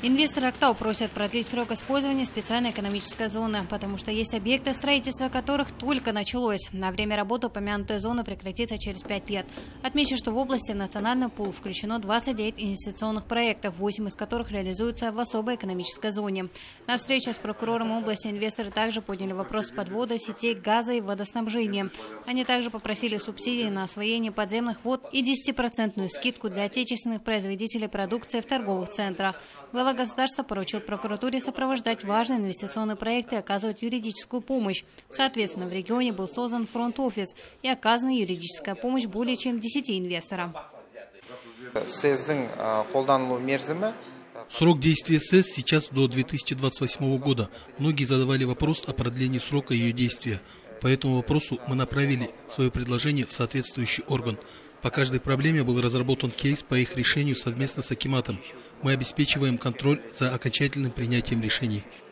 Инвесторы Актау просят продлить срок использования специальной экономической зоны, потому что есть объекты, строительство которых только началось. На время работы упомянутая зона прекратится через 5 лет. Отмечу, что в области в национальный пул включено 29 инвестиционных проектов, 8 из которых реализуются в особой экономической зоне. На встрече с прокурором области инвесторы также подняли вопрос подвода сетей газа и водоснабжения. Они также попросили субсидии на освоение подземных вод и 10% скидку для отечественных производителей продукции в торговых центрах. Глава государства поручил прокуратуре сопровождать важные инвестиционные проекты и оказывать юридическую помощь. Соответственно, в регионе был создан фронт-офис и оказана юридическая помощь более чем 10 инвесторам. Срок действия СЭС сейчас до 2028 года. Многие задавали вопрос о продлении срока ее действия. По этому вопросу мы направили свое предложение в соответствующий орган. По каждой проблеме был разработан кейс по их решению совместно с акиматом. Мы обеспечиваем контроль за окончательным принятием решений.